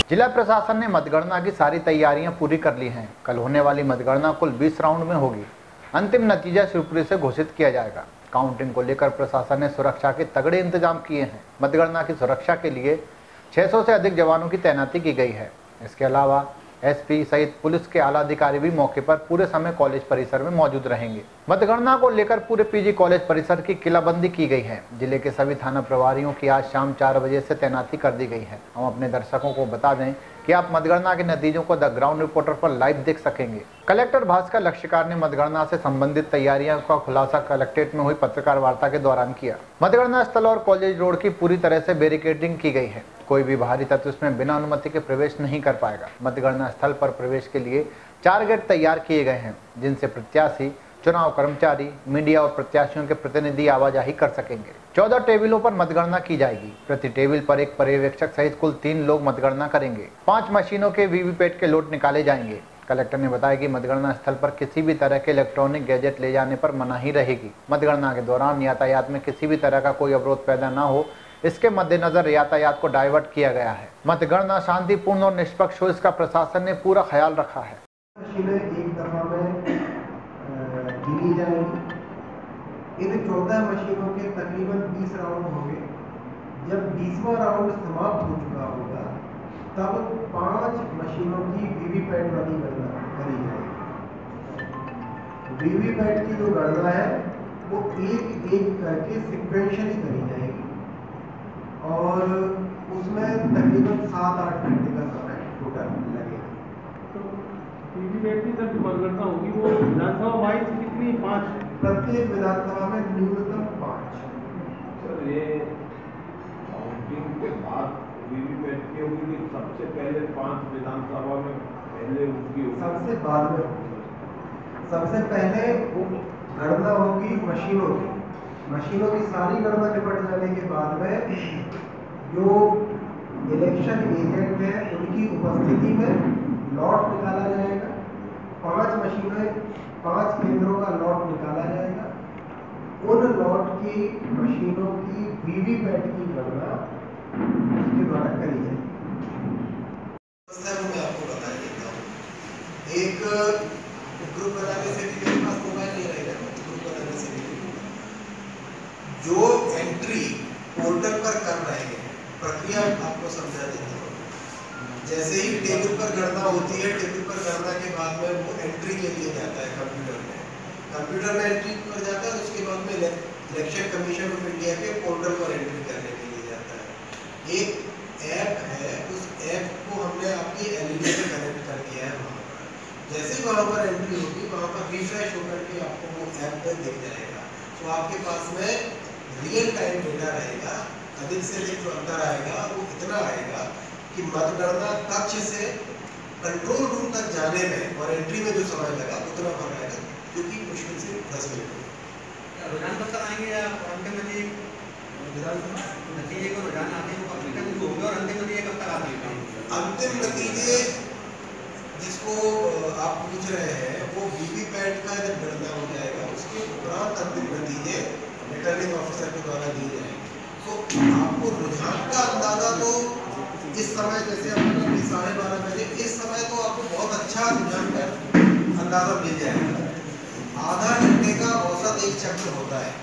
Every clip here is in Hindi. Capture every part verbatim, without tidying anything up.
जिला प्रशासन ने मतगणना की सारी तैयारियां पूरी कर ली हैं। कल होने वाली मतगणना कुल बीस राउंड में होगी। अंतिम नतीजा शिवपुरी से घोषित किया जाएगा। काउंटिंग को लेकर प्रशासन ने सुरक्षा के तगड़े इंतजाम किए हैं। मतगणना की सुरक्षा के लिए छह सौ से अधिक जवानों की तैनाती की गई है। इसके अलावा एसपी सहित पुलिस के आला अधिकारी भी मौके पर पूरे समय कॉलेज परिसर में मौजूद रहेंगे। मतगणना को लेकर पूरे पीजी कॉलेज परिसर की किलाबंदी की गई है। जिले के सभी थाना प्रभारियों की आज शाम चार बजे से तैनाती कर दी गई है। हम अपने दर्शकों को बता दें कि आप मतगणना के नतीजों को द ग्राउंड रिपोर्टर पर लाइव देख सकेंगे। कलेक्टर भास्कर लक्ष्यकार ने मतगणना से संबंधित तैयारियों का खुलासा कलेक्ट्रेट में हुई पत्रकार वार्ता के दौरान किया। मतगणना स्थल और कॉलेज रोड की पूरी तरह से बैरिकेडिंग की गई है। कोई भी बाहरी तत्व इसमें बिना अनुमति के प्रवेश नहीं कर पाएगा। मतगणना स्थल पर प्रवेश के लिए चार गेट तैयार किए गए हैं, जिनसे प्रत्याशी, चुनाव कर्मचारी, मीडिया और प्रत्याशियों के प्रतिनिधि आवाजाही कर सकेंगे। चौदह टेबलों पर मतगणना की जाएगी। प्रति टेबल पर एक पर्यवेक्षक सहित कुल तीन लोग मतगणना करेंगे। पांच मशीनों के वीवीपैट के लोट निकाले जाएंगे। कलेक्टर ने बताया कि मतगणना स्थल पर किसी भी तरह के इलेक्ट्रॉनिक गैजेट ले जाने पर मनाही रहेगी। मतगणना के दौरान यातायात में किसी भी तरह का कोई अवरोध पैदा न हो, इसके मद्देनजर यातायात को डाइवर्ट किया गया है। मतगणना शांतिपूर्ण और निष्पक्ष हो, इसका प्रशासन ने पूरा ख्याल रखा है। एक दफा में गिनी जाएगी। इन चौदह मशीनों के तकरीबन बीस राउंड होंगे। जब बीसवां राउंड समाप्त हो चुका होगा, तब पांच मशीनों की वीवीपैट वाली गणना करी जाएगी। वीवीपैट की जो गणना है वो एक एक करके सिक्वेंशली करी जाएगी और उसमें तकरीबन सात आठ घंटे का समय टोटल लगेगा। तो वीवीपैट की जब मतगणना होगी वो विधानसभा वाइज कितनी? पाँच? प्रत्येक विधानसभा में न्यूनतम पाँच। सर, ये काउंटिंग के बाद वीवीपैट की होगी कि सबसे पहले पांच विधानसभा में पहले उनकी होगी? सबसे बाद में होगी। सबसे पहले वो गणना होगी मशीनों की। मशीनों की सारी गणना निपट जाने के बाद में जो इलेक्शन एजेंट है उनकी उपस्थिति में लॉट निकाला जाएगा। पांच मशीनें, पांच केंद्रों का लॉट निकाला जाएगा। उन लॉट की मशीनों की वीवीपैट की गणना उसके द्वारा करी जाएगी। मैं आपको बता देता हूँ। एक ग्रुप बनाने से भी मेरे पास मोबाइल नहीं रहेगा। ग्रुप बनाने से भी जो एंट्री पोर्टल पर कर रहे हैं, प्रक्रिया आपको समझा देता हूँ। जैसे ही टेबल पर गणना होती है, टेबल पर गणना के बाद में वो एंट्री के लिए जाता है कंप्यूटर में। कंप्यूटर में एंट्री कर जाता है, उसके बाद में इलेक्शन कमीशन ऑफ इंडिया के पोर्टल पर एंट्री करने के लिए जाता है। एक ऐप है, उस ऐप को हमने आपकी एलईडी से कनेक्ट कर दिया है। वहाँ पर जैसे ही वहाँ पर एंट्री होगी, वहाँ पर रिफ्रेश होकर के आपको वो ऐप पर दिख जाएगा। तो आपके पास में रियल टाइम डेटा रहेगा। अधिक से अधिक जो अंतर आएगा वो इतना आएगा कि मतगणना कक्ष से कंट्रोल रूम तक जाने में और एंट्री में जो समय लगा उतना भर आएगा, क्योंकि मुश्किल से दस मिनट। रुझान कब तक आएंगे या अंतिम नतीजे नतीजे को रुझान आते हैं वो कब तक होंगे और अंतिम नतीजे कब तक आते हैं? अंतिम नतीजे जिसको आप पूछ रहे हैं वो वीवीपैट का जब गणना हो जाएगा, उसके उपरांत अंतिम नतीजे रिटर्निंग ऑफिसर के द्वारा दिए जाएंगे। तो आपको रुझान का अंदाजा तो इस समय, जैसे अपना साढ़े बारह बजे, इस समय तो आपको बहुत अच्छा रुझान का अंदाजा मिल जाएगा। आधा घंटे का औसत एक चक्र होता है।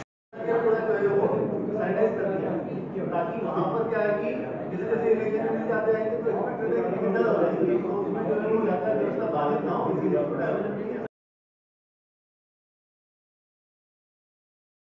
ताकि वहाँ पर क्या है कि जैसे जैसे इलेक्शन में जाते आएंगे तो इसमें जो है व्यवस्था बाधित ना हो, इसके लिए